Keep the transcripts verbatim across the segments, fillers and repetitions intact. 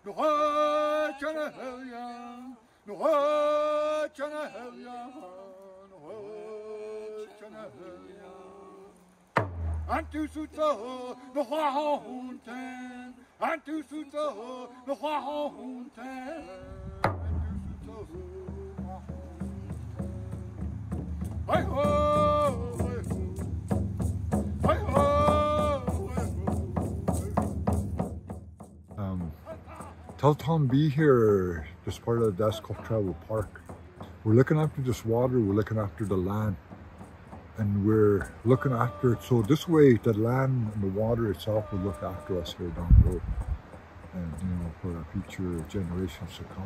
Antu suto no hoa hon ten, Antu suto no hoa hon ten, Antu suto hi ho, hi ho, Um, tell Tom be here, this part of the Dasiqox Tribal Park. We're looking after this water, we're looking after the land, and we're looking after it so this way the land and the water itself will look after us here down the road, and you know, for our future generations to come.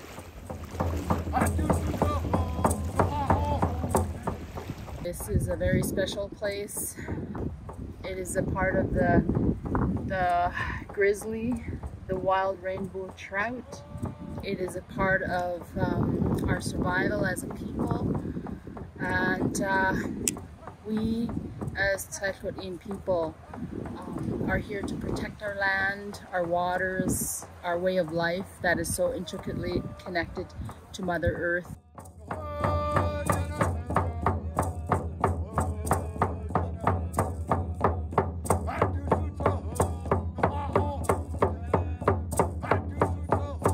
This is a very special place. It is a part of the the grizzly, the wild rainbow trout. It is a part of um, our survival as a people, and uh, we as Tŝilhqot'in people um, are here to protect our land, our waters, our way of life that is so intricately connected to Mother Earth.